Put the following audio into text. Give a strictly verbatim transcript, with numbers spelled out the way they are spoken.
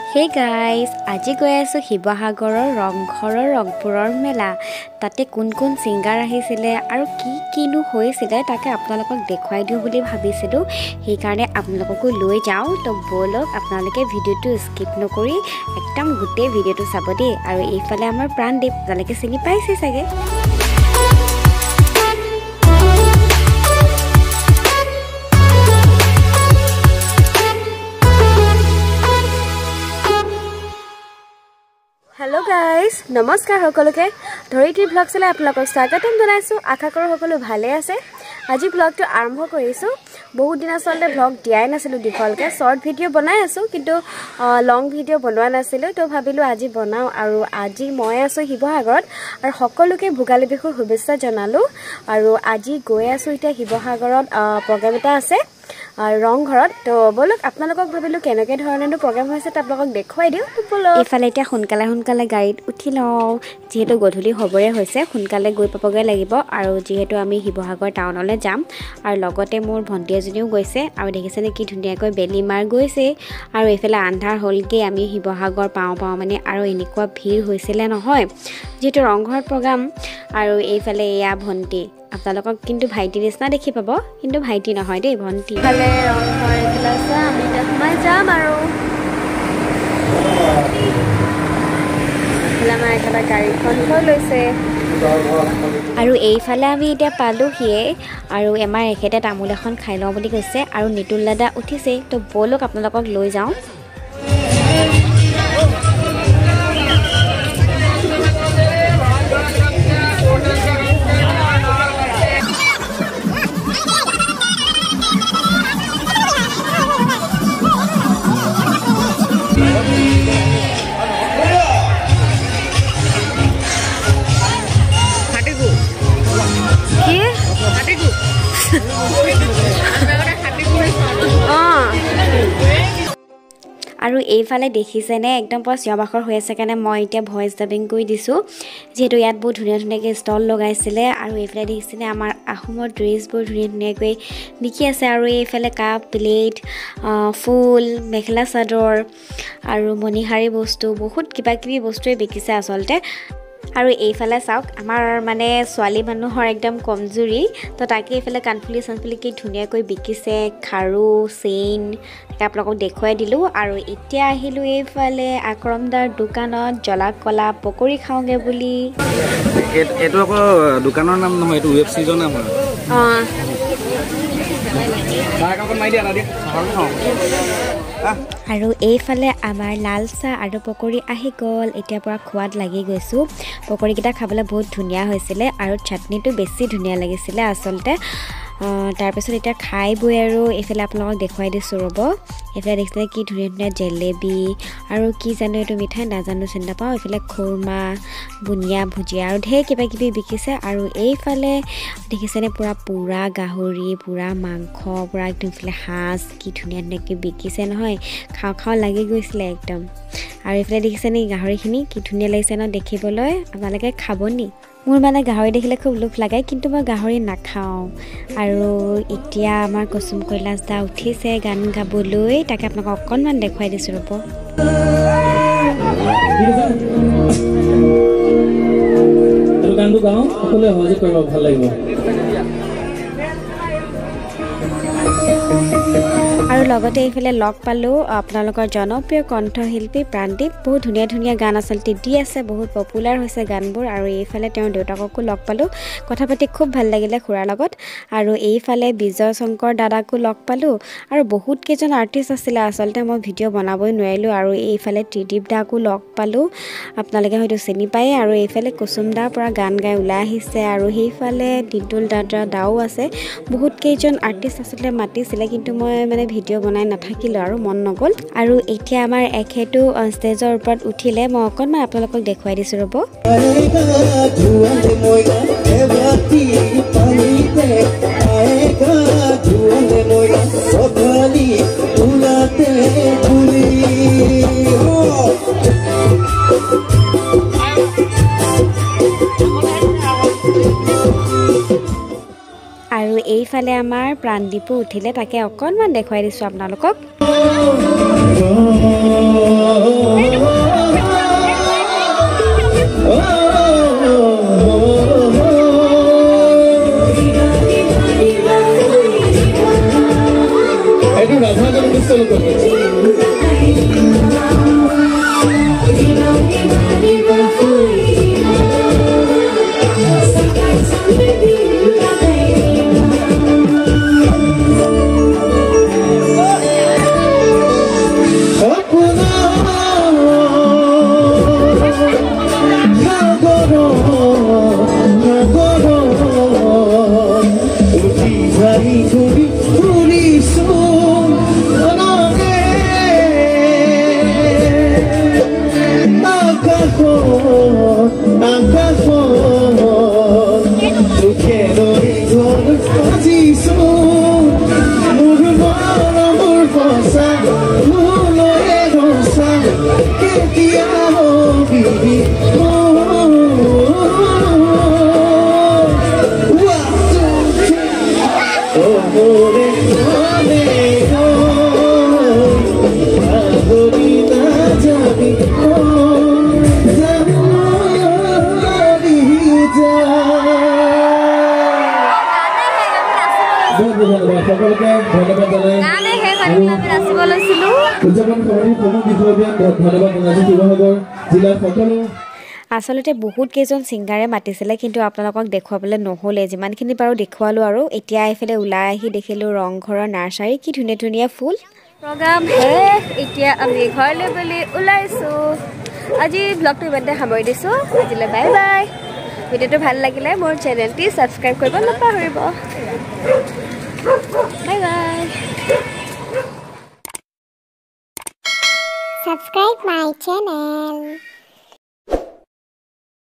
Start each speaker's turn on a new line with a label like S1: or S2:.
S1: Hey guys, আজি গৈ আছো শিৱসাগৰৰ ৰংঘৰৰ ৰংপুৰৰ মেলা তাতে কোন কোন সিঙ্গাৰ আহিছিলে আৰু কি কিনো হৈছিলে তাকে আপোনালোকক দেখুৱাই দিও বুলি ভাবিছিলো সেই কাৰণে আপোনালোককো লৈ যাও তো বলক আপোনালোকে ভিডিওটো স্কিপ নকৰি একদম গোটেই ভিডিওটো চাব দেই আৰু এইফালে আমাৰ প্ৰাণদীপ আপোনালোকে চিনি পাইছে চাগে Hello guys, নমস্কাৰ সকলোকে ধৰিত্ৰী ব্লগ চলে আপোনালোকক স্বাগতম জনাইছো আশা কৰো সকলো ভালে আছে আজি ব্লগটো আৰম্ভ কৰিছো বহুত দিন আসলে ব্লগ দিয়াই নাছিলো ডিফল্টকে শৰ্ট ভিডিও বনাই আছো কিন্তু লং ভিডিও বনোৱা নাছিলো তো ভাবিলো আজি বনাও আৰু আজি মই আছো শিৱসাগৰত আৰু সকলোকে ভোগালী বিহুৰ শুভেচ্ছা জনালো আৰু আজি গৈ আছো ইটা শিৱসাগৰত প্ৰগ্ৰাম এটা আছে ৰংঘৰত তো বলক আপোনালোকক ভাবিলো কেনেকে ধৰণেনো প্ৰগ্ৰাম হৈছে আপোনালোকক দেখুৱাই দিও তো বলক ইফালে এতিয়া সোনকালে সোনকালে গাড়ীত উঠি লও যেহেতু গধূলি হবৰে হৈছে সোনকালে গৈ পাবগে লাগিব আৰু যেহেতু আমি শিৱসাগৰ টাউনলৈ যাম আৰু লগতে মোৰ ভন্টি এজনীও গৈছে আৰু দেখিছেনে কি ধুনীয়াকৈ বেলিমাৰ গৈছে আৰু ইফালে আন্ধাৰ হলকে আমি শিৱসাগৰ পাও পাও মানে আৰু এনেকুৱা ভিৰ হৈছিলে নহয় যেহেতু ৰংঘৰ প্ৰগ্ৰাম আৰু এইফালে এয়া ভন্টি আপোনালোকক কিন্তু ভাইটি নিচিনা দেখি পাব কিন্তু ভাইটি নহয় দেই ভন্টি ফালে ৰংঘৰ এগিলাছে আমি তাতমাই যাম আৰু আমাৰ এটা গাড়ীখন লৈ লৈছে আৰু এইফালে আমি এতিয়া পালোহিয়ে আৰু আমাৰ এখেতে তামোল এখন খাই লওঁ বুলি কৈছে আৰু নিতুল দাদা উঠিছে তো বলক আপোনালোকক লৈ যাওঁ আৰু এইফালে দেখিছেনে একদম পুৰা চিঞবাখৰ হৈ আছে কাৰণে মই এতিয়া ভয়েস ডাবিং কৰি দিছো যেহেতু ইয়াত বহুত ধুনীয়া ধুনীয়াকৈ ষ্টল লগাইছিলে আৰু এইফালে দেখিছেনে আমাৰ আহোমৰ ড্ৰেছবোৰ ধুনীয়া ধুনীয়াকৈ বিকি আছে আৰু এইফালে cup plate full mekhela chador আৰু মণিহাৰী বস্তু বহুত কিবা কিবি বস্তুৱে বিকিছে আচলতে আৰু এইফালে চাওক আমাৰ মানে ছোৱালী মানুহৰ একদম কমজুৰি তো তাকে এইফালে কানফুলি সানফুলি কি ধুনীয়াকৈ বিকিছে খাৰু চেইন তাকে আপোনালোকক দেখুৱাই দিলো আৰু এতিয়া আহিলো এইফালে আক্ৰমদাৰ দোকানত জলা কলা পকৰি খাওঁগে বুলি
S2: এটো আকৌ দোকানৰ নাম নহয় এটো ৱেব সিজন নাম হয়
S1: অ
S2: কাকন মাই দিয়া না দিয়া চাহৰ খাওঁ
S1: আৰু এইফালে আমাৰ লাল চাহ আৰু পকৰি আহি গল এতিয়া পৰা খোৱাত লাগি গৈছো পকৰি কিটা খাবলৈ বহুত ধুনীয়া হৈছিল আৰু চাটনিটো বেছি ধুনীয়া লাগিছিল আচলতে তাৰ পিছত এটা খাই বৈ আৰু এফালে আপোনালোকক দেখুৱাই দিছো ৰব এফালে দেখিছে কি ধুনীয়া ধুনীয়া জেলেবি আৰু কি জানো এটো মিঠাই নাজানো চিন্তা পাও এফালে খুৰমা বুনিয়া ভুজিয়া আৰু ঢেৰ কিবা কিবি বিকিছে আৰু এইফালে দেখিছেনে পুৰা পুৰা গাহৰি পুৰা মাংস পুৰা একদম ফলে হাঁস কি ধুনীয়া ধুনীয়াকৈ বিকিছে নহয় খাও খাও লাগি গৈছিল একদম আৰু এফালে দেখিছেনে গাহৰিখিনি কি ধুনীয়া লাগিছে ন দেখিবলৈ আপোনালোকে খাবনি মোৰ মানে গাহৰি দেখিলে খুব লোভ লাগে কিন্তু মই গাহৰি নাখাওঁ আৰু এতিয়া আমাৰ কুসুম কৈলাশ দা উঠিছে গান গাবলৈ তাকে আপোনাক অকনমান দেখুৱাই দিছো ৰব
S3: আৰু গানটো গাওঁ সকলোৱে সহযোগ কৰিব ভাল লাগিব
S1: আৰু লগতে এইফালে লগ পালো আপোনালোকৰ জনপ্ৰিয় কণ্ঠশিল্পী প্ৰাণদীপ বহুত ধুনীয়া ধুনীয়া গান আচলতে দি আছে বহুত পপুলাৰ হৈছে গানবোৰ আৰু এইফালে তেওঁৰ দেউতাককো লগ পালো কথা পাতি খুব ভাল লাগিলে খুৰাৰ লগত আৰু এইফালে বিজয় শংকৰ দাদাকো লগ পালো আৰু বহুত কেইজন আৰ্টিষ্ট আছিল আচলতে মই ভিডিও বনাবই নোৱাৰিলো আৰু এইফালে ত্ৰিদীপ দাকো লগ পালো আপোনালোকে হয়তো চিনি পায় আৰু এইফালে কুসুম দা পৰা গান গাই ওলাই আহিছে আৰু সেইফালে নিতুল দাদা দাও আছে বহুত কেইজন আৰ্টিষ্ট আচলতে মাতিছিলে কিন্তু মই মানে ভিডিও বনাই নাথাকিলো আৰু মন নগল আৰু এতিয়া আমাৰ এখেতু ষ্টেজৰ ওপৰত উঠিলে মই অকনমান আপোনালোকক দেখুৱাই দিছো ৰব আৰু এইফালে আমাৰ প্ৰাণদীপো উঠিলে তাকে অকনমান দেখুৱাই দিছো আপোনালোকক
S4: किया होगी
S1: আচলতে বহুত কেইজন ছিংগাৰে মাতিছিলে কিন্তু আপোনালোকক দেখুৱাবলৈ নহ'লে যিমানখিনি পাৰো দেখুৱালো আৰু এতিয়া এইফালে ওলাই আহি দেখিলোঁ ৰংঘৰৰ নাৰ্চাৰী কি ধুনীয়া ধুনীয়া ফুল প্ৰগ্ৰাম শেষ এতিয়া আমি ঘৰলৈ বুলি ওলাইছোঁ আজি ব্লগটো ইমানতে সামৰি দিছোঁ আজিলৈ বাই বাই ভিডিঅ'টো ভাল লাগিলে মোৰ চেনেলটি ছাবস্ক্ৰাইব কৰিব নাপাহৰিব bye bye
S5: Subscribe my channel.